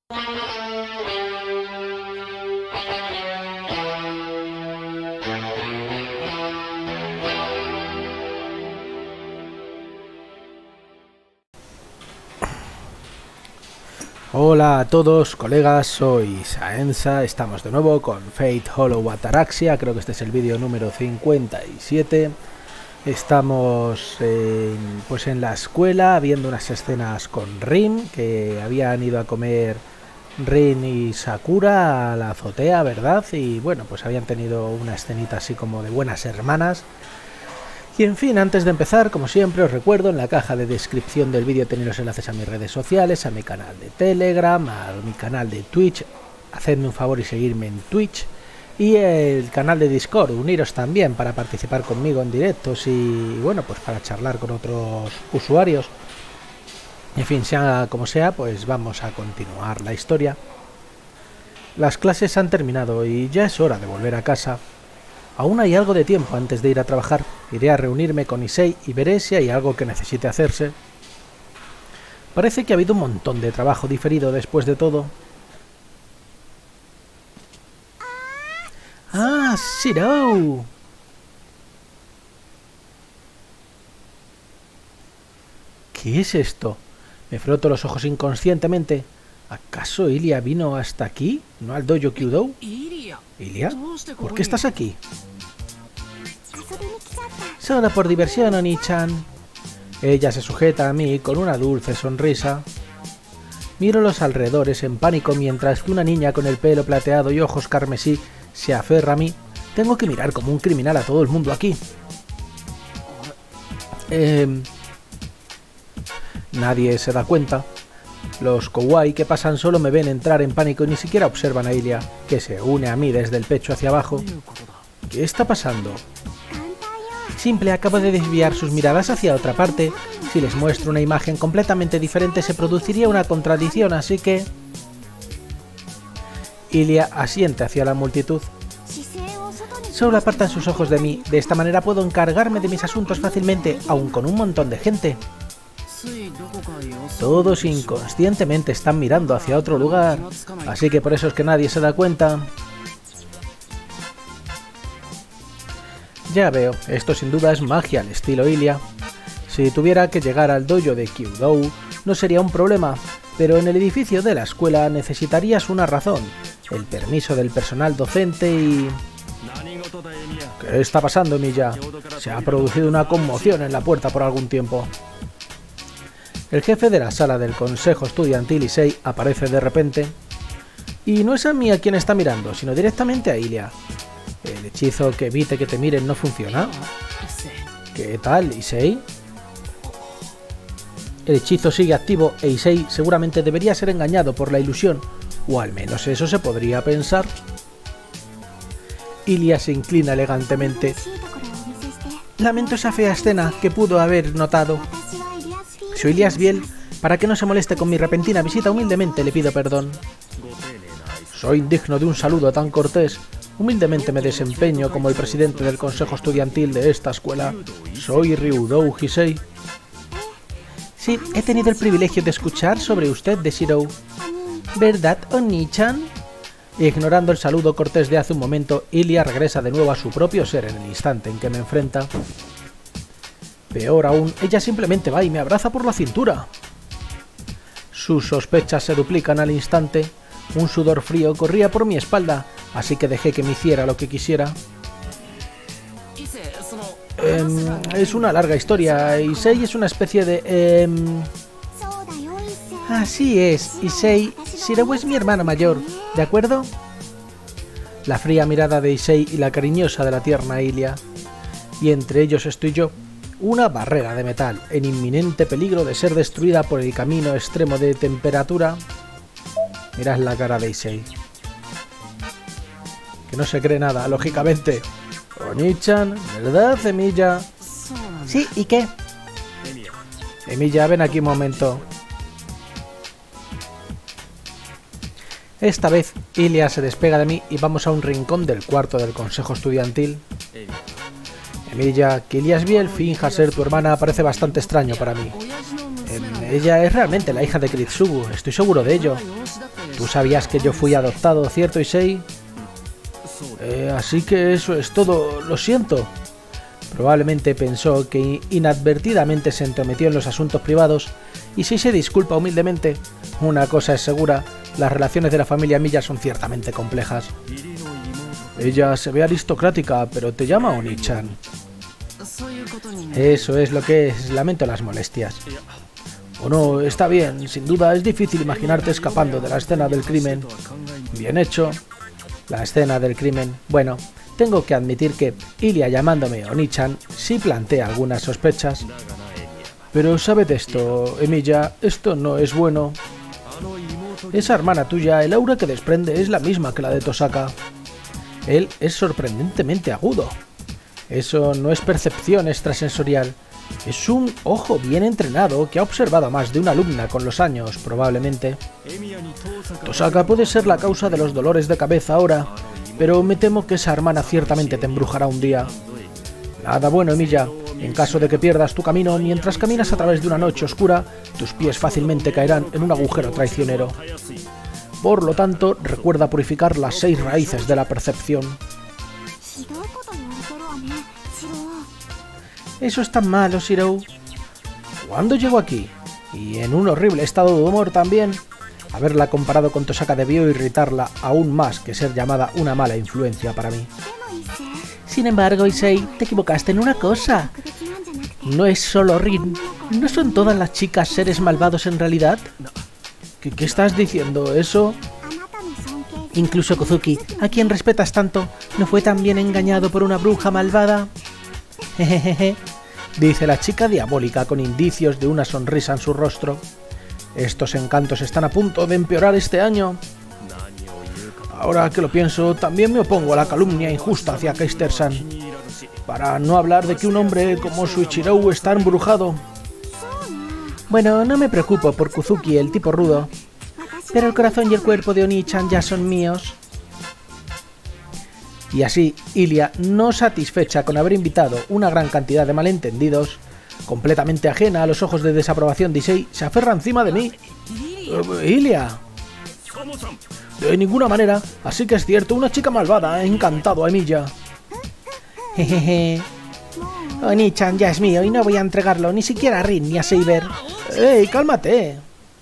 Hola a todos, colegas, soy Saenza, estamos de nuevo con Fate Hollow Ataraxia, creo que este es el vídeo número 57. Estamos en la escuela viendo unas escenas con Rin, que habían ido a comer Rin y Sakura a la azotea, ¿verdad? Y bueno, pues habían tenido una escenita así como de buenas hermanas. Y en fin, antes de empezar, como siempre, os recuerdo, en la caja de descripción del vídeo tenéis los enlaces a mis redes sociales, a mi canal de Telegram, a mi canal de Twitch, hacedme un favor y seguirme en Twitch, y el canal de Discord, uniros también para participar conmigo en directos y, bueno, pues para charlar con otros usuarios. En fin, sea como sea, pues vamos a continuar la historia. Las clases han terminado y ya es hora de volver a casa. Aún hay algo de tiempo antes de ir a trabajar. Iré a reunirme con Issei y veré si hay algo que necesite hacerse. Parece que ha habido un montón de trabajo diferido después de todo. ¡Ah, Shiro! ¿Qué es esto? Me froto los ojos inconscientemente. ¿Acaso Ilia vino hasta aquí? ¿No al dojo Kyudo? ¿Ilia? ¿Por qué estás aquí? Solo por diversión, Oni-chan. Ella se sujeta a mí con una dulce sonrisa. Miro los alrededores en pánico mientras que una niña con el pelo plateado y ojos carmesí se aferra a mí. Tengo que mirar como un criminal a todo el mundo aquí. Nadie se da cuenta. Los kawaii que pasan solo me ven entrar en pánico y ni siquiera observan a Ilia, que se une a mí desde el pecho hacia abajo. ¿Qué está pasando? Simple acaba de desviar sus miradas hacia otra parte. Si les muestro una imagen completamente diferente se produciría una contradicción, así que... Ilia asiente hacia la multitud. Solo apartan sus ojos de mí, de esta manera puedo encargarme de mis asuntos fácilmente, aun con un montón de gente. Todos inconscientemente están mirando hacia otro lugar, así que por eso es que nadie se da cuenta. Ya veo, esto sin duda es magia al estilo Ilia. Si tuviera que llegar al dojo de Kyudo, no sería un problema, pero en el edificio de la escuela necesitarías una razón, el permiso del personal docente y... ¿Qué está pasando, Emilia? Se ha producido una conmoción en la puerta por algún tiempo. El jefe de la sala del consejo estudiantil Issei aparece de repente. Y no es a mí a quien está mirando, sino directamente a Ilia. ¿El hechizo que evite que te miren no funciona? ¿Qué tal, Issei? El hechizo sigue activo e Issei seguramente debería ser engañado por la ilusión, o al menos eso se podría pensar. Ilia se inclina elegantemente. Lamento esa fea escena que pudo haber notado. Soy Ilia Asbiel, para que no se moleste con mi repentina visita, humildemente le pido perdón. Soy indigno de un saludo tan cortés. Humildemente me desempeño como el presidente del consejo estudiantil de esta escuela. Soy Ryudou Issei. Sí, he tenido el privilegio de escuchar sobre usted de Shiro. ¿Verdad, Oni-chan? Ignorando el saludo cortés de hace un momento, Ilia regresa de nuevo a su propio ser en el instante en que me enfrenta. Peor aún, ella simplemente va y me abraza por la cintura. Sus sospechas se duplican al instante. Un sudor frío corría por mi espalda, así que dejé que me hiciera lo que quisiera. Es una larga historia. Issei es una especie de... Así es, Issei. Shiro es mi hermano mayor, ¿de acuerdo? La fría mirada de Issei y la cariñosa de la tierna Ilia. Y entre ellos estoy yo. Una barrera de metal, en inminente peligro de ser destruida por el camino extremo de temperatura. Mirad la cara de Issei. Que no se cree nada, lógicamente. Oni-chan, ¿verdad, Emilia? Sí, ¿y qué? Emilia, ven aquí un momento. Esta vez, Ilia se despega de mí y vamos a un rincón del cuarto del consejo estudiantil. Emilia, que Ilia Asbiel finja ser tu hermana parece bastante extraño para mí. Ella es realmente la hija de Kiritsugu, estoy seguro de ello. Tú sabías que yo fui adoptado, ¿cierto, Issei? Así que eso es todo, lo siento. Probablemente pensó que inadvertidamente se entrometió en los asuntos privados y si se disculpa humildemente. Una cosa es segura, las relaciones de la familia Miya son ciertamente complejas. Ella se ve aristocrática, pero te llama Oni-chan. Eso es lo que es, lamento las molestias. O no, está bien, sin duda es difícil imaginarte escapando de la escena del crimen. Bien hecho. La escena del crimen. Bueno, tengo que admitir que Ilia llamándome Oni-chan sí plantea algunas sospechas. Pero sabed esto, Emilia, esto no es bueno. Esa hermana tuya, el aura que desprende es la misma que la de Tosaka. Él es sorprendentemente agudo. Eso no es percepción extrasensorial. Es un ojo bien entrenado que ha observado a más de una alumna con los años, probablemente. Tosaka puede ser la causa de los dolores de cabeza ahora, pero me temo que esa hermana ciertamente te embrujará un día. Nada bueno, Emilia. En caso de que pierdas tu camino, mientras caminas a través de una noche oscura, tus pies fácilmente caerán en un agujero traicionero. Por lo tanto, recuerda purificar las 6 raíces de la percepción. Eso es tan malo, Shirou. ¿Cuándo llegó aquí? Y en un horrible estado de humor también. Haberla comparado con Tosaka debió irritarla aún más que ser llamada una mala influencia para mí. Sin embargo, Issei, te equivocaste en una cosa. No es solo Rin. ¿No son todas las chicas seres malvados en realidad? ¿Qué estás diciendo? ¿Eso? Incluso Kozuki, a quien respetas tanto, ¿no fue también engañado por una bruja malvada? Jejeje, dice la chica diabólica con indicios de una sonrisa en su rostro. Estos encantos están a punto de empeorar este año. Ahora que lo pienso, también me opongo a la calumnia injusta hacia Keister-san. Para no hablar de que un hombre como Shuichirou está embrujado. Bueno, no me preocupo por Kozuki, el tipo rudo. Pero el corazón y el cuerpo de Oni-chan ya son míos. Y así, Ilia, no satisfecha con haber invitado una gran cantidad de malentendidos, completamente ajena a los ojos de desaprobación de Issei, se aferra encima de mí. Ilia. De ninguna manera, así que es cierto, una chica malvada ha encantado a Emilia. Jejeje. Oni-chan ya es mío y no voy a entregarlo ni siquiera a Rin ni a Saber. ¡Ey, cálmate!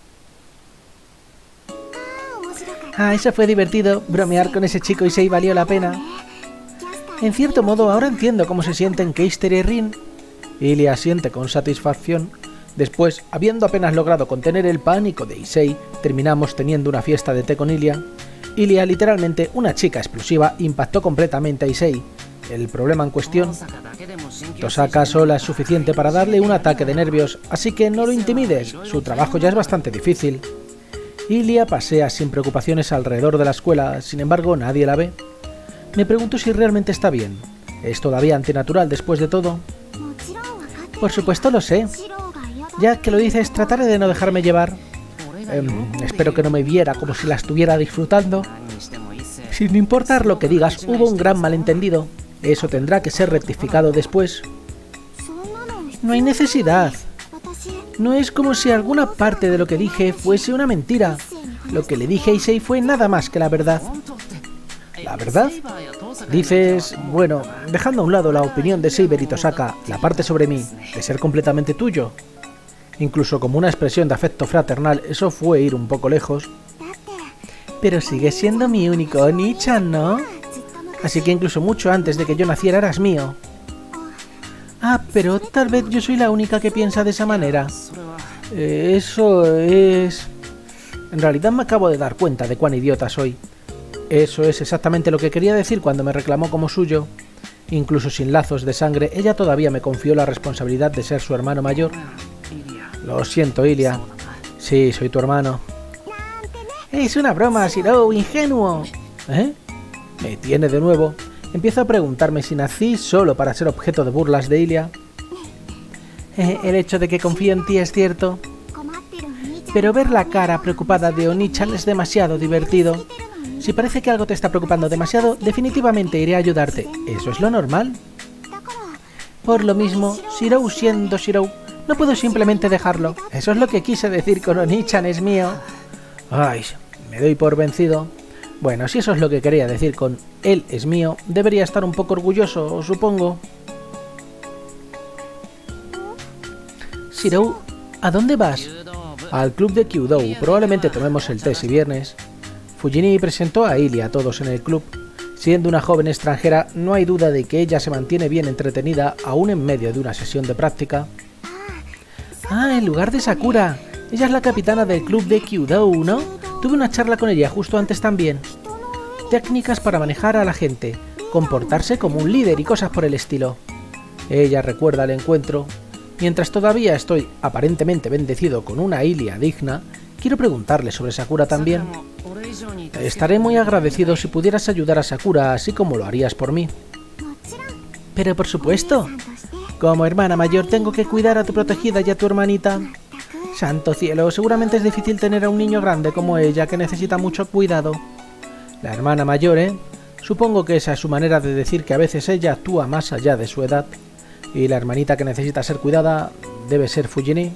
Ah, eso fue divertido. Bromear con ese chico Issei valió la pena. En cierto modo, ahora entiendo cómo se sienten Keister y Rin. Ilia asiente con satisfacción. Después, habiendo apenas logrado contener el pánico de Issei, terminamos teniendo una fiesta de té con Ilia. Ilia, literalmente una chica explosiva, impactó completamente a Issei. El problema en cuestión... Tosaka sola es suficiente para darle un ataque de nervios, así que no lo intimides, su trabajo ya es bastante difícil. Ilia pasea sin preocupaciones alrededor de la escuela, sin embargo nadie la ve. Me pregunto si realmente está bien. ¿Es todavía antinatural después de todo? Por supuesto lo sé. Ya que lo dices, trataré de no dejarme llevar. Espero que no me viera como si la estuviera disfrutando. Sin importar lo que digas, hubo un gran malentendido. Eso tendrá que ser rectificado después. No hay necesidad. No es como si alguna parte de lo que dije fuese una mentira. Lo que le dije a Issei fue nada más que la verdad. ¿La verdad? Dices, bueno, dejando a un lado la opinión de Saber y Tosaka, la parte sobre mí, de ser completamente tuyo. Incluso como una expresión de afecto fraternal, eso fue ir un poco lejos. Pero sigues siendo mi único Oni-chan, ¿no? Así que incluso mucho antes de que yo naciera eras mío. Ah, pero tal vez yo soy la única que piensa de esa manera. Eso es... En realidad me acabo de dar cuenta de cuán idiota soy. Eso es exactamente lo que quería decir cuando me reclamó como suyo. Incluso sin lazos de sangre, ella todavía me confió la responsabilidad de ser su hermano mayor. Lo siento, Ilia. Sí, soy tu hermano. Es una broma, Shirou, ingenuo. ¿Eh? Me tiene de nuevo. Empiezo a preguntarme si nací solo para ser objeto de burlas de Ilia. El hecho de que confío en ti es cierto. Pero ver la cara preocupada de Oni-chan es demasiado divertido. Si parece que algo te está preocupando demasiado, definitivamente iré a ayudarte. ¿Eso es lo normal? Por lo mismo, Shirou siendo Shirou, no puedo simplemente dejarlo. Eso es lo que quise decir con Oni-chan es mío. Ay, Me doy por vencido. Bueno, si eso es lo que quería decir con él es mío, debería estar un poco orgulloso, supongo. Shirou, ¿a dónde vas? Al club de Kyudo. Probablemente tomemos el té si viernes. Fujini presentó a Ilia a todos en el club. Siendo una joven extranjera, no hay duda de que ella se mantiene bien entretenida aún en medio de una sesión de práctica. Ah, en lugar de Sakura. Ella es la capitana del club de Kyudo, ¿no? Tuve una charla con ella justo antes también. Técnicas para manejar a la gente, comportarse como un líder y cosas por el estilo. Ella recuerda el encuentro. Mientras todavía estoy aparentemente bendecido con una Ilia digna, quiero preguntarle sobre Sakura también. Estaré muy agradecido si pudieras ayudar a Sakura así como lo harías por mí. Pero por supuesto. Como hermana mayor tengo que cuidar a tu protegida y a tu hermanita. Santo cielo, seguramente es difícil tener a un niño grande como ella que necesita mucho cuidado. La hermana mayor, ¿eh? Supongo que esa es su manera de decir que a veces ella actúa más allá de su edad. Y la hermanita que necesita ser cuidada debe ser Fujini.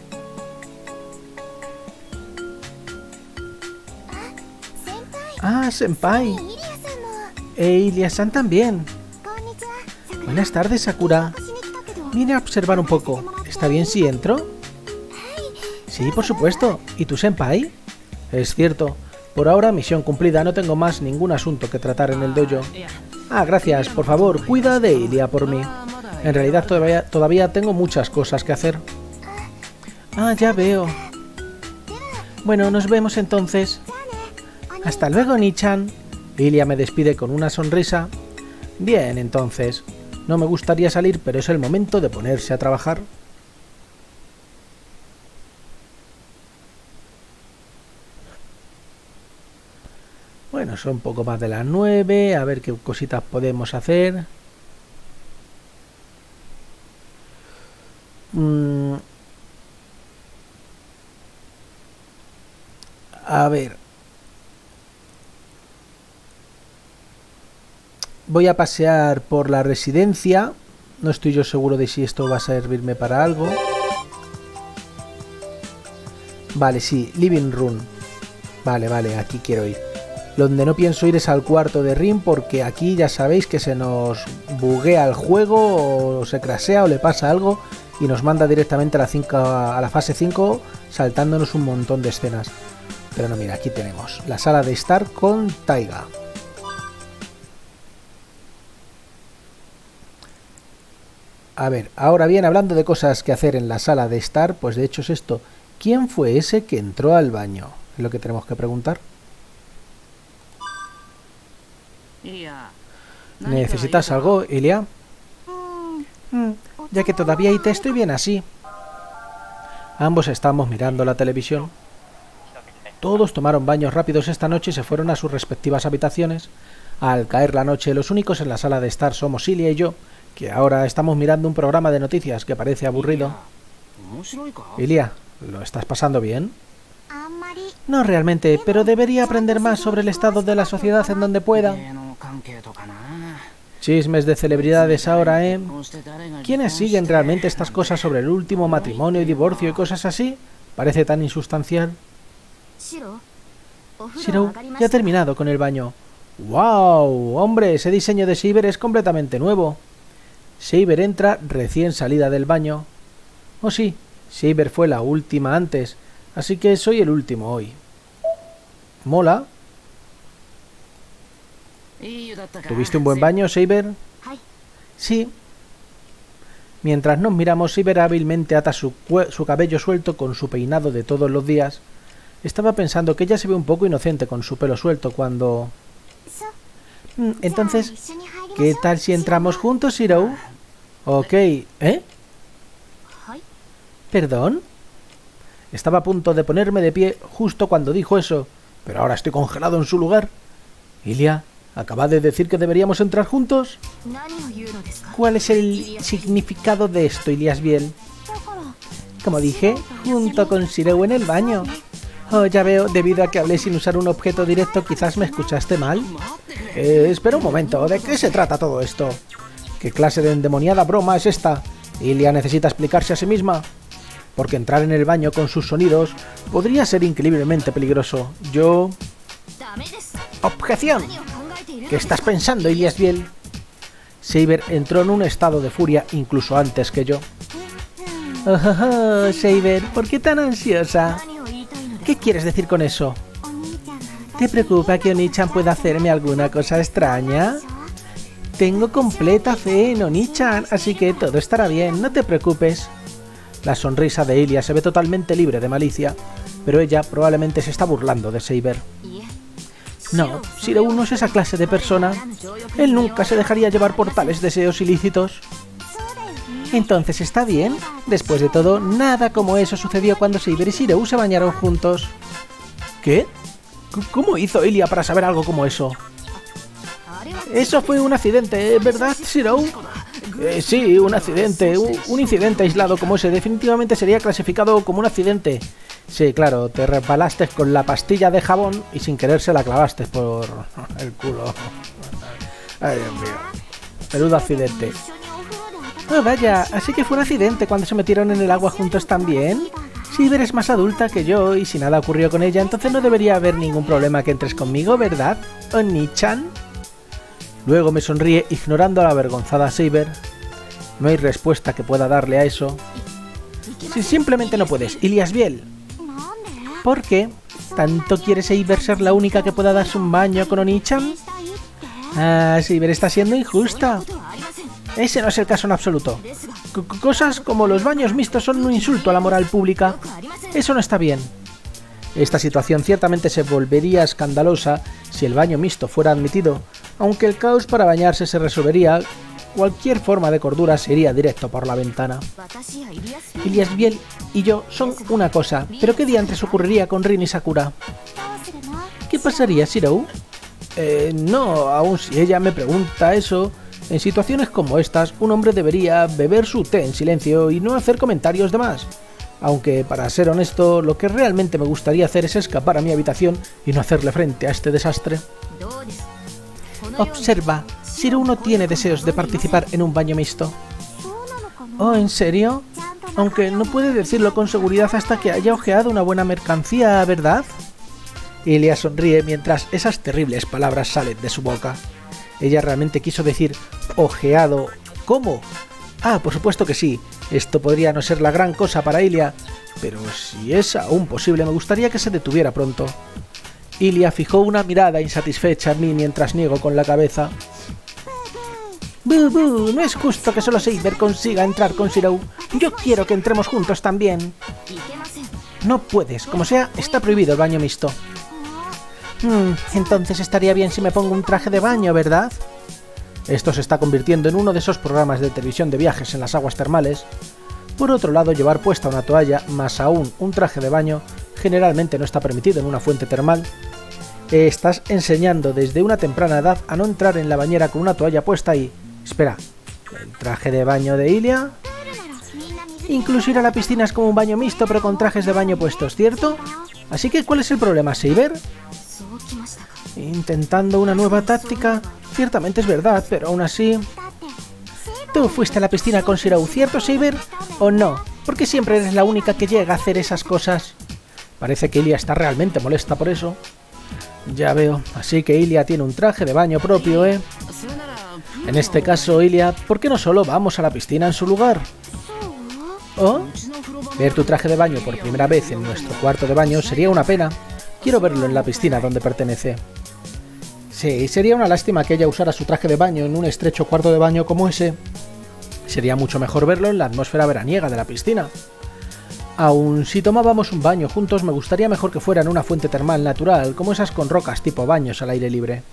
Ah, senpai. Ilia-san también. Buenas tardes, Sakura. Vine a observar un poco. ¿Está bien si entro? Sí, por supuesto. ¿Y tu senpai? Es cierto. Por ahora, misión cumplida. No tengo más ningún asunto que tratar en el dojo. Ah, gracias. Por favor, cuida de Ilia por mí. En realidad todavía tengo muchas cosas que hacer. Ah, ya veo. Bueno, nos vemos entonces. Hasta luego, Nichan. Ilia me despide con una sonrisa. Bien, entonces. No me gustaría salir, pero es el momento de ponerse a trabajar. Bueno, son un poco más de las 9. A ver qué cositas podemos hacer. A ver. Voy a pasear por la residencia. No estoy yo seguro de si esto va a servirme para algo. Vale, sí, living room. Vale, aquí quiero ir. Donde no pienso ir es al cuarto de Rin, porque aquí ya sabéis que se nos buguea el juego, o se crasea, o le pasa algo, y nos manda directamente a la fase 5, saltándonos un montón de escenas. Pero no, mira, aquí tenemos la sala de estar con Taiga. A ver, ahora bien, hablando de cosas que hacer en la sala de estar, pues de hecho es esto. ¿Quién fue ese que entró al baño? Es lo que tenemos que preguntar. ¿Necesitas algo, Ilia? Ya que todavía hay té, estoy bien así. Ambos estamos mirando la televisión. Todos tomaron baños rápidos esta noche y se fueron a sus respectivas habitaciones. Al caer la noche, los únicos en la sala de estar somos Ilia y yo, que ahora estamos mirando un programa de noticias que parece aburrido. Ilia, ¿lo estás pasando bien? No realmente, pero debería aprender más sobre el estado de la sociedad en donde pueda. Chismes de celebridades ahora, ¿eh? ¿Quiénes siguen realmente estas cosas sobre el último matrimonio y divorcio y cosas así? Parece tan insustancial. Shirou, ya ha terminado con el baño. ¡Wow! Hombre, ese diseño de Saber es completamente nuevo. Saber entra recién salida del baño. Oh sí, Saber fue la última antes, así que soy el último hoy. ¿Mola? ¿Tuviste un buen baño, Saber? Sí. Mientras nos miramos, Saber hábilmente ata su cabello suelto con su peinado de todos los días. Estaba pensando que ella se ve un poco inocente con su pelo suelto cuando... Entonces, ¿qué tal si entramos juntos, Shirou? Ok, ¿eh? ¿Perdón? Estaba a punto de ponerme de pie justo cuando dijo eso, pero ahora estoy congelado en su lugar. Ilia, ¿acabas de decir que deberíamos entrar juntos? ¿Cuál es el significado de esto, Ilias Biel? Como dije, junto con Shirou en el baño. Oh, ya veo, debido a que hablé sin usar un objeto directo, quizás me escuchaste mal. Espera un momento, ¿de qué se trata todo esto? ¿Qué clase de endemoniada broma es esta? Ilia necesita explicarse a sí misma. Porque entrar en el baño con sus sonidos podría ser increíblemente peligroso. Yo... ¡Objeción! ¿Qué estás pensando, Iliasbiel? Saber entró en un estado de furia incluso antes que yo. Oh, Saber, ¿por qué tan ansiosa? ¿Qué quieres decir con eso? ¿Te preocupa que Oni-chan pueda hacerme alguna cosa extraña? Tengo completa fe en Oni-chan, así que todo estará bien, no te preocupes. La sonrisa de Ilia se ve totalmente libre de malicia, pero ella probablemente se está burlando de Saber. No, Shirou no es esa clase de persona. Él nunca se dejaría llevar por tales deseos ilícitos. Entonces está bien. Después de todo, nada como eso sucedió cuando Saber y Shirou se bañaron juntos. ¿Qué? ¿Cómo hizo Ilia para saber algo como eso? Eso fue un accidente, ¿verdad, Shirou? Sí, un accidente. Un incidente aislado como ese definitivamente sería clasificado como un accidente. Sí, claro, te resbalaste con la pastilla de jabón y sin querer se la clavaste por el culo. Ay, Dios mío. Peludo accidente. Oh, vaya, así que fue un accidente cuando se metieron en el agua juntos también. Saber es más adulta que yo y si nada ocurrió con ella, entonces no debería haber ningún problema que entres conmigo, ¿verdad, Oni-chan? Luego me sonríe ignorando a la avergonzada Saber. No hay respuesta que pueda darle a eso. Si simplemente no puedes, Iliasbiel. ¿Por qué? ¿Tanto quiere Saber ser la única que pueda darse un baño con Oni-chan? Ah, Saber está siendo injusta. Ese no es el caso en absoluto. Cosas como los baños mixtos son un insulto a la moral pública. Eso no está bien. Esta situación ciertamente se volvería escandalosa si el baño mixto fuera admitido, aunque el caos para bañarse se resolvería, cualquier forma de cordura se iría directo por la ventana. Iliasbiel y yo son una cosa, pero ¿qué diantres ocurriría con Rin y Sakura? ¿Qué pasaría, Shirou? No, aun si ella me pregunta eso, en situaciones como estas, un hombre debería beber su té en silencio y no hacer comentarios de más. Aunque, para ser honesto, lo que realmente me gustaría hacer es escapar a mi habitación y no hacerle frente a este desastre. Observa, Shirou no tiene deseos de participar en un baño mixto. ¿Oh, en serio? Aunque no puede decirlo con seguridad hasta que haya ojeado una buena mercancía, ¿verdad? Ilia sonríe mientras esas terribles palabras salen de su boca. Ella realmente quiso decir ojeado. ¿Cómo? Ah, por supuesto que sí. Esto podría no ser la gran cosa para Ilia, pero si es aún posible me gustaría que se detuviera pronto. Ilia fijó una mirada insatisfecha en mí mientras niego con la cabeza. ¡Bu! No es justo que solo Saber consiga entrar con Shirou. Yo quiero que entremos juntos también. No puedes, como sea, está prohibido el baño mixto. Entonces estaría bien si me pongo un traje de baño, ¿verdad? Esto se está convirtiendo en uno de esos programas de televisión de viajes en las aguas termales. Por otro lado, llevar puesta una toalla, más aún un traje de baño, generalmente no está permitido en una fuente termal. Estás enseñando desde una temprana edad a no entrar en la bañera con una toalla puesta y... Espera, ¿el traje de baño de Ilia? Incluso ir a la piscina es como un baño mixto pero con trajes de baño puestos, ¿cierto? Así que, ¿cuál es el problema, Saber? Intentando una nueva táctica... Ciertamente es verdad, pero aún así... ¿Tú fuiste a la piscina con Shirou, cierto, Saber? ¿O no? Porque siempre eres la única que llega a hacer esas cosas. Parece que Ilia está realmente molesta por eso. Ya veo, así que Ilia tiene un traje de baño propio, ¿eh? En este caso, Ilia, ¿por qué no solo vamos a la piscina en su lugar? ¿Oh? Ver tu traje de baño por primera vez en nuestro cuarto de baño sería una pena. Quiero verlo en la piscina donde pertenece. Sí, sería una lástima que ella usara su traje de baño en un estrecho cuarto de baño como ese. Sería mucho mejor verlo en la atmósfera veraniega de la piscina. Aun si tomábamos un baño juntos, me gustaría mejor que fuera en una fuente termal natural, como esas con rocas tipo baños al aire libre.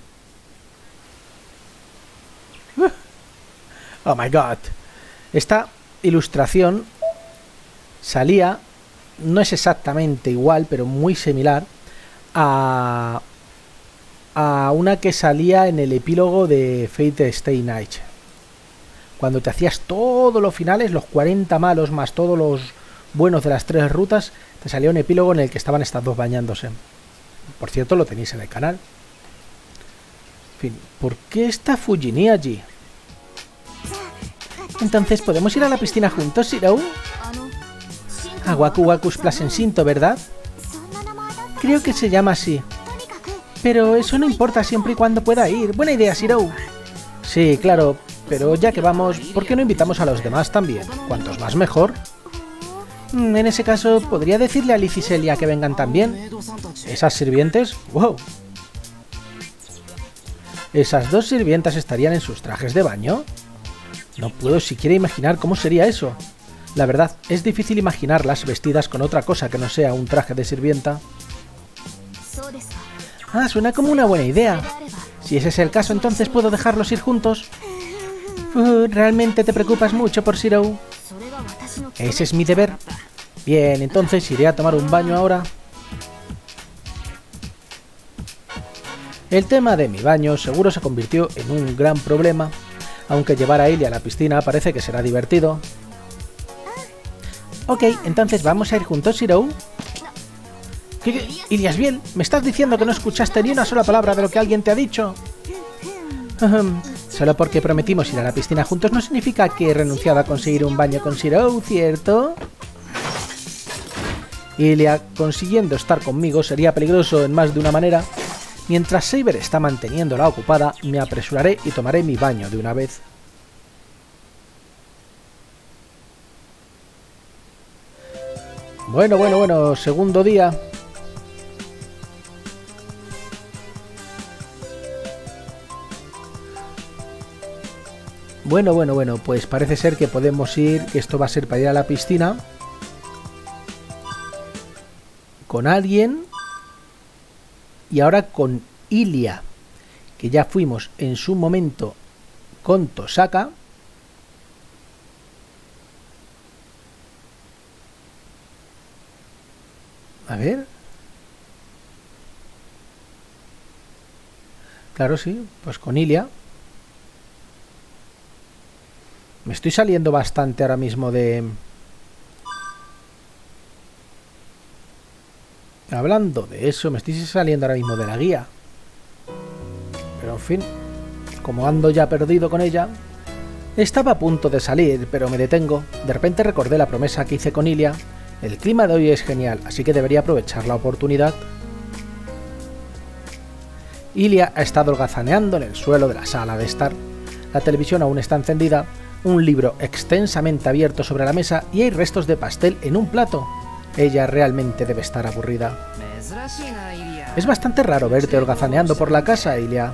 Oh my god. Esta ilustración salía, no es exactamente igual, pero muy similar a una que salía en el epílogo de Fate Stay Night. Cuando te hacías todos los finales, los 40 malos más todos los buenos de las 3 rutas, te salía un epílogo en el que estaban estas dos bañándose. Por cierto, lo tenéis en el canal. En fin, ¿por qué está Fujini allí? Entonces, ¿podemos ir a la piscina juntos, Shirou? A Waku Waku Splash en Shinto, ¿verdad? Creo que se llama así. Pero eso no importa siempre y cuando pueda ir. Buena idea, Shirou. Sí, claro, pero ya que vamos, ¿por qué no invitamos a los demás también? Cuantos más mejor. En ese caso, ¿podría decirle a Liz y Celia que vengan también? ¿Esas sirvientes? ¡Wow! ¿Esas dos sirvientas estarían en sus trajes de baño? No puedo siquiera imaginar cómo sería eso. La verdad, es difícil imaginarlas vestidas con otra cosa que no sea un traje de sirvienta. Ah, suena como una buena idea. Si ese es el caso, entonces puedo dejarlos ir juntos. ¿Realmente te preocupas mucho por Shirou? Ese es mi deber. Bien, entonces iré a tomar un baño ahora. El tema de mi baño seguro se convirtió en un gran problema, aunque llevar a Ilia a la piscina parece que será divertido. Ok, entonces vamos a ir juntos, Shirou. ¿Qué? Ilia, bien, ¿me estás diciendo que no escuchaste ni una sola palabra de lo que alguien te ha dicho? Solo porque prometimos ir a la piscina juntos no significa que he renunciado a conseguir un baño con Shirou, ¿cierto? Ilia consiguiendo estar conmigo sería peligroso en más de una manera. Mientras Saber está manteniéndola ocupada, me apresuraré y tomaré mi baño de una vez. Bueno, segundo día. Bueno, pues parece ser que podemos ir, que esto va a ser para ir a la piscina con alguien y ahora con Ilia, que ya fuimos en su momento con Tosaka. A ver. Claro, sí, pues con Ilia. Me estoy saliendo bastante ahora mismo de... Hablando de eso, me estoy saliendo ahora mismo de la guía. Pero en fin, como ando ya perdido con ella... Estaba a punto de salir, pero me detengo. De repente recordé la promesa que hice con Ilia. El clima de hoy es genial, así que debería aprovechar la oportunidad. Ilia ha estado holgazaneando en el suelo de la sala de estar. La televisión aún está encendida, un libro extensamente abierto sobre la mesa y hay restos de pastel en un plato. Ella realmente debe estar aburrida. Es bastante raro verte holgazaneando por la casa, Ilia.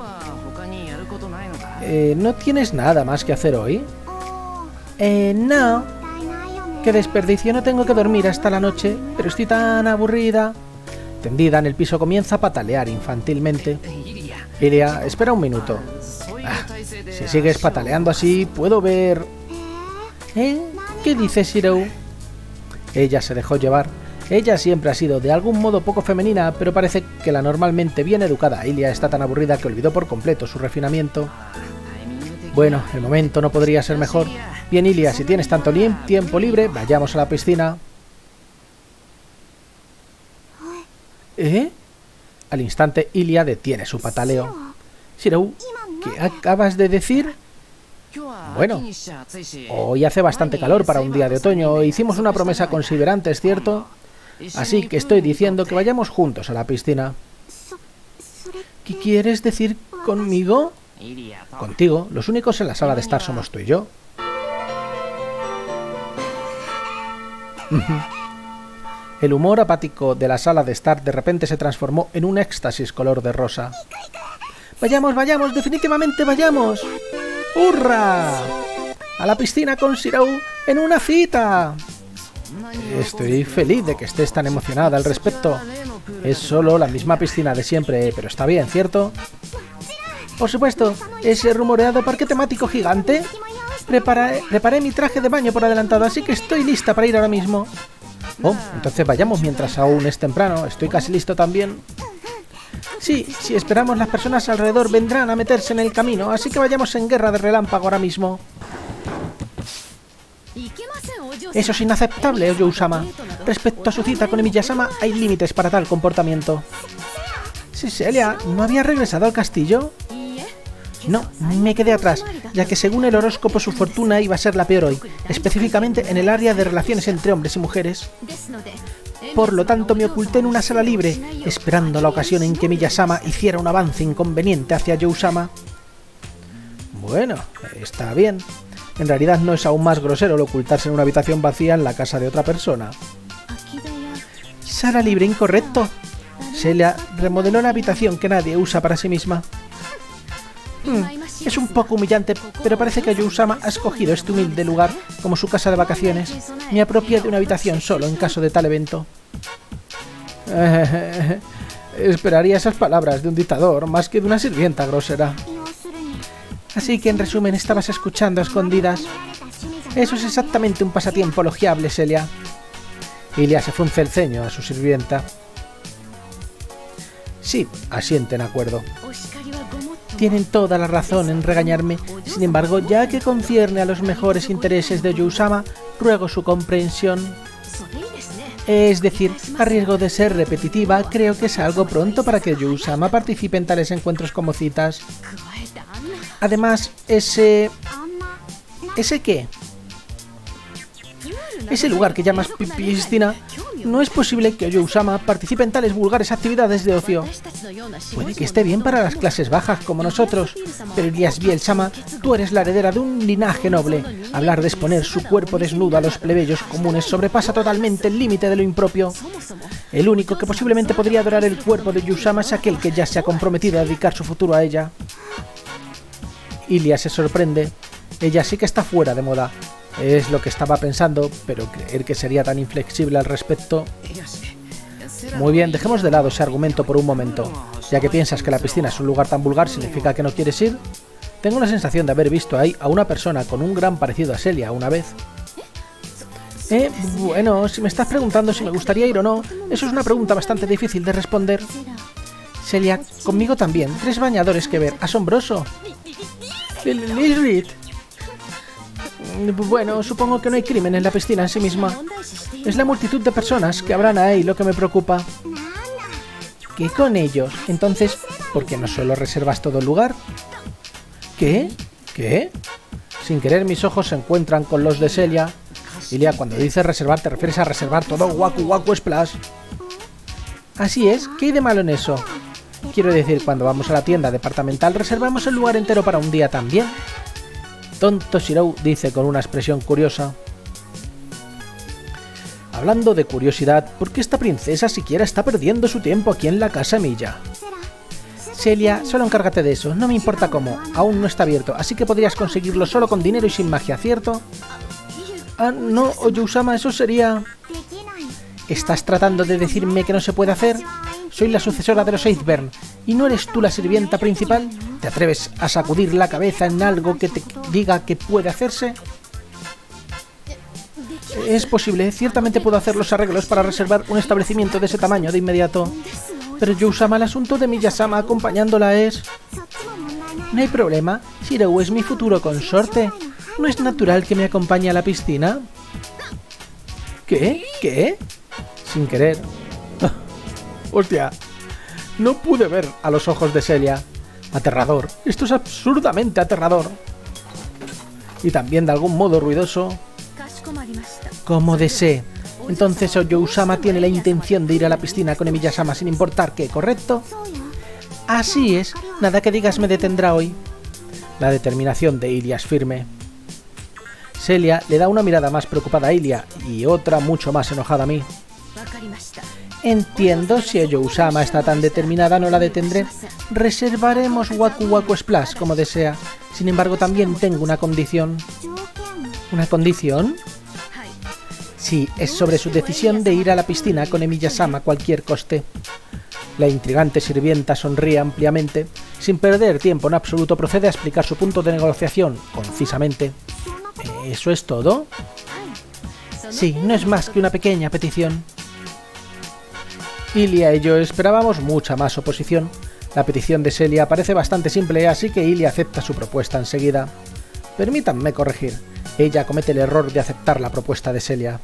¿No tienes nada más que hacer hoy? No. Qué desperdicio, no tengo que dormir hasta la noche, pero estoy tan aburrida. Tendida en el piso comienza a patalear infantilmente. Ilia, espera un minuto. Si sigues pataleando así, puedo ver... ¿Qué dices, Shirou? Ella se dejó llevar. Ella siempre ha sido de algún modo poco femenina, pero parece que la normalmente bien educada Ilia está tan aburrida que olvidó por completo su refinamiento. Bueno, el momento no podría ser mejor. Bien, Ilia, si tienes tanto tiempo libre, vayamos a la piscina. Al instante, Ilia detiene su pataleo. Shirou, ¿qué acabas de decir? Bueno, hoy hace bastante calor para un día de otoño. Hicimos una promesa con Saber antes, ¿cierto? Así que estoy diciendo que vayamos juntos a la piscina. ¿Qué quieres decir conmigo? Contigo. Los únicos en la sala de estar somos tú y yo. El humor apático de la sala de estar de repente se transformó en un éxtasis color de rosa. ¡Vayamos, vayamos! ¡Definitivamente vayamos! ¡Hurra! ¡A la piscina con Shirou en una cita! Estoy feliz de que estés tan emocionada al respecto. Es solo la misma piscina de siempre, pero está bien, ¿cierto? Por supuesto, ese rumoreado parque temático gigante. Preparé mi traje de baño por adelantado, así que estoy lista para ir ahora mismo. Oh, entonces vayamos mientras aún es temprano. Estoy casi listo también. Sí, si esperamos las personas alrededor vendrán a meterse en el camino, así que vayamos en guerra de relámpago ahora mismo. Eso es inaceptable, Oyou-sama. Respecto a su cita con Emiya-sama, hay límites para tal comportamiento. Sí, Celia, ¿no había regresado al castillo? No, me quedé atrás, ya que según el horóscopo su fortuna iba a ser la peor hoy, específicamente en el área de relaciones entre hombres y mujeres. Por lo tanto me oculté en una sala libre, esperando la ocasión en que Miya-sama hiciera un avance inconveniente hacia You-sama. Bueno, está bien. En realidad no es aún más grosero el ocultarse en una habitación vacía en la casa de otra persona. Sala libre incorrecto. Celia remodeló la habitación que nadie usa para sí misma. Es un poco humillante, pero parece que You-sama ha escogido este humilde lugar como su casa de vacaciones. Me apropié de una habitación solo en caso de tal evento. Esperaría esas palabras de un dictador más que de una sirvienta grosera. Así que en resumen estabas escuchando a escondidas. Eso es exactamente un pasatiempo elogiable, Celia. Ilia se frunce el ceño a su sirvienta. Sí, asiente en acuerdo. Tienen toda la razón en regañarme. Sin embargo, ya que concierne a los mejores intereses de You-sama, ruego su comprensión. Es decir, a riesgo de ser repetitiva, creo que es algo pronto para que You-sama participe en tales encuentros como citas. Además, ¿Ese qué? Ese lugar que llamas piscina, no es posible que You-sama participe en tales vulgares actividades de ocio. Puede que esté bien para las clases bajas como nosotros, pero Elias Biel-sama, tú eres la heredera de un linaje noble. Hablar de exponer su cuerpo desnudo a los plebeyos comunes sobrepasa totalmente el límite de lo impropio. El único que posiblemente podría adorar el cuerpo de You-sama es aquel que ya se ha comprometido a dedicar su futuro a ella. Ilia se sorprende. Ella sí que está fuera de moda. Es lo que estaba pensando, pero creer que sería tan inflexible al respecto... Muy bien, dejemos de lado ese argumento por un momento. Ya que piensas que la piscina es un lugar tan vulgar, ¿significa que no quieres ir? Tengo la sensación de haber visto ahí a una persona con un gran parecido a Celia una vez. Bueno, si me estás preguntando si me gustaría ir o no, eso es una pregunta bastante difícil de responder. Celia, conmigo también. 3 bañadores que ver. ¡Asombroso! Lilith. Bueno, supongo que no hay crimen en la piscina en sí misma. Es la multitud de personas que habrán ahí lo que me preocupa. ¿Qué con ellos? Entonces, ¿por qué no solo reservas todo el lugar? ¿Qué? ¿Qué? Sin querer mis ojos se encuentran con los de Celia. Ilia, cuando dices reservar, ¿te refieres a reservar todo Waku Waku Splash? Así es, ¿qué hay de malo en eso? Quiero decir, cuando vamos a la tienda departamental reservamos el lugar entero para un día también. Tonto Shirou dice con una expresión curiosa. Hablando de curiosidad, ¿por qué esta princesa siquiera está perdiendo su tiempo aquí en la casa Miya? Celia, solo encárgate de eso, no me importa cómo, aún no está abierto, así que podrías conseguirlo solo con dinero y sin magia, ¿cierto? Ah, no, You-sama, eso sería... ¿Estás tratando de decirme que no se puede hacer? Soy la sucesora de los Eithbern, ¿y no eres tú la sirvienta principal? ¿Te atreves a sacudir la cabeza en algo que te diga que puede hacerse? Es posible, ciertamente puedo hacer los arreglos para reservar un establecimiento de ese tamaño de inmediato. Pero You-sama, el asunto de Miya-sama acompañándola es... No hay problema, Shirou es mi futuro consorte. ¿No es natural que me acompañe a la piscina? ¿Qué? ¿Qué? Sin querer... Hostia, no pude ver a los ojos de Celia. Aterrador, esto es absurdamente aterrador. Y también de algún modo ruidoso. Como desee. Entonces You-sama tiene la intención de ir a la piscina con Miya-sama sin importar qué, ¿correcto? Así es, nada que digas me detendrá hoy. La determinación de Ilia es firme. Celia le da una mirada más preocupada a Ilia y otra mucho más enojada a mí. Entiendo, si You-sama está tan determinada no la detendré. Reservaremos Waku Waku Splash como desea. Sin embargo, también tengo una condición. ¿Una condición? Sí, es sobre su decisión de ir a la piscina con Miya-sama a cualquier coste. La intrigante sirvienta sonríe ampliamente. Sin perder tiempo en absoluto, procede a explicar su punto de negociación, concisamente. ¿Eso es todo? Sí, no es más que una pequeña petición. Ilia y yo esperábamos mucha más oposición. La petición de Celia parece bastante simple, así que Ilia acepta su propuesta enseguida. Permítanme corregir. Ella comete el error de aceptar la propuesta de Celia.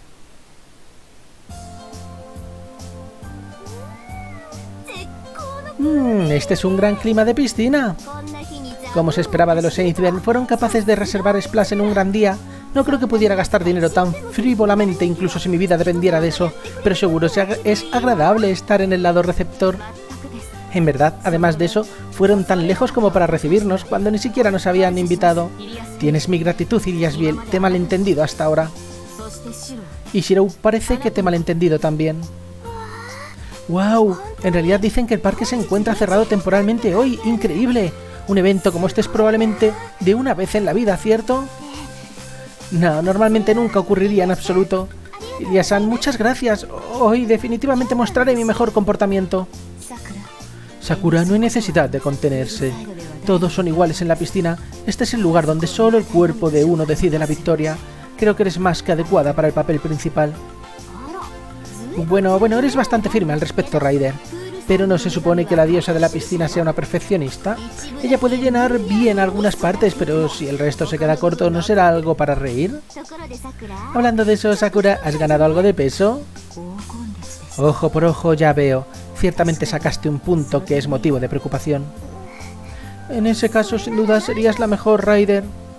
Este es un gran clima de piscina. Como se esperaba de los Eithbern, fueron capaces de reservar Splash en un gran día, No creo que pudiera gastar dinero tan frívolamente, incluso si mi vida dependiera de eso, pero seguro es agradable estar en el lado receptor. En verdad, además de eso, fueron tan lejos como para recibirnos cuando ni siquiera nos habían invitado. Tienes mi gratitud, Iliasbiel, te he malentendido hasta ahora. Y Shirou parece que te he malentendido también. ¡Wow! En realidad dicen que el parque se encuentra cerrado temporalmente hoy. ¡Increíble! Un evento como este es probablemente de una vez en la vida, ¿cierto? No, normalmente nunca ocurriría en absoluto. Ilia-san, muchas gracias. Hoy definitivamente mostraré mi mejor comportamiento. Sakura, no hay necesidad de contenerse. Todos son iguales en la piscina. Este es el lugar donde solo el cuerpo de uno decide la victoria. Creo que eres más que adecuada para el papel principal. Bueno, eres bastante firme al respecto, Ryder. Pero ¿no se supone que la diosa de la piscina sea una perfeccionista? Ella puede llenar bien algunas partes, pero si el resto se queda corto, ¿no será algo para reír? Hablando de eso, Sakura, ¿has ganado algo de peso? Ojo por ojo, ya veo. Ciertamente sacaste un punto que es motivo de preocupación. En ese caso, sin duda, serías la mejor, Ryder.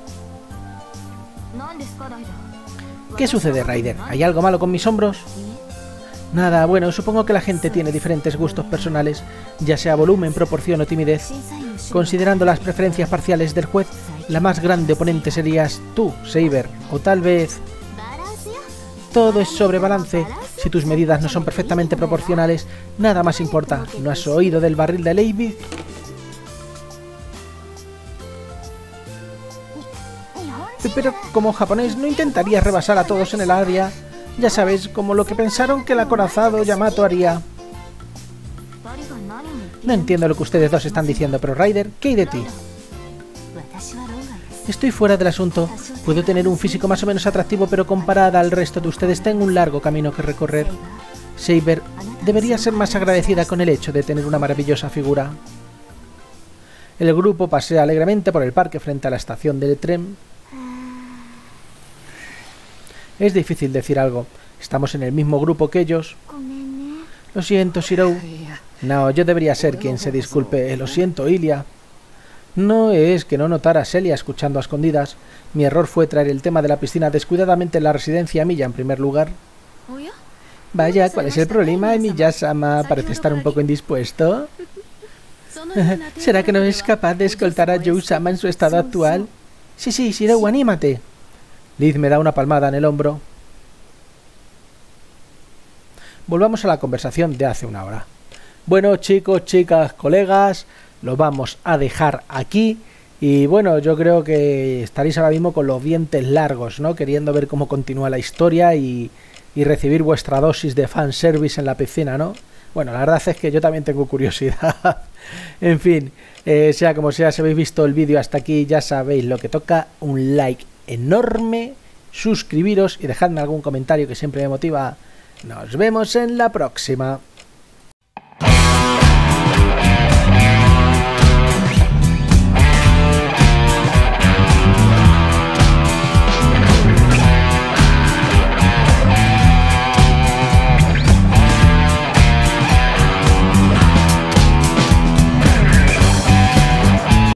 ¿Qué sucede, Ryder? ¿Hay algo malo con mis hombros? Nada, bueno, supongo que la gente tiene diferentes gustos personales, ya sea volumen, proporción o timidez. Considerando las preferencias parciales del juez, la más grande oponente serías tú, Saber, o tal vez... Todo es sobre balance. Si tus medidas no son perfectamente proporcionales, nada más importa. ¿No has oído del barril de Leibniz? Pero como japonés no intentarías rebasar a todos en el área. Ya sabes, como lo que pensaron que el acorazado Yamato haría. No entiendo lo que ustedes dos están diciendo, pero Ryder, ¿qué hay de ti? Estoy fuera del asunto. Puedo tener un físico más o menos atractivo, pero comparada al resto de ustedes tengo un largo camino que recorrer. Saber debería ser más agradecida con el hecho de tener una maravillosa figura. El grupo pasea alegremente por el parque frente a la estación del tren. Es difícil decir algo. Estamos en el mismo grupo que ellos. Lo siento, Shirou. No, yo debería ser quien se disculpe. Lo siento, Ilia. No es que no notara a Celia escuchando a escondidas. Mi error fue traer el tema de la piscina descuidadamente en la residencia Miya en primer lugar. Vaya, ¿cuál es el problema? Miya-sama parece estar un poco indispuesto. ¿Será que no es capaz de escoltar a You-sama en su estado actual? Sí, Shirou, anímate. Liz me da una palmada en el hombro. Volvamos a la conversación de hace una hora. Bueno, chicos, chicas, colegas, lo vamos a dejar aquí. Y bueno, yo creo que estaréis ahora mismo con los dientes largos, ¿no? Queriendo ver cómo continúa la historia y recibir vuestra dosis de fanservice en la piscina, ¿no? Bueno, la verdad es que yo también tengo curiosidad. En fin, sea como sea, si habéis visto el vídeo hasta aquí, ya sabéis lo que toca. Un like enorme, suscribiros y dejadme algún comentario que siempre me motiva. Nos vemos en la próxima.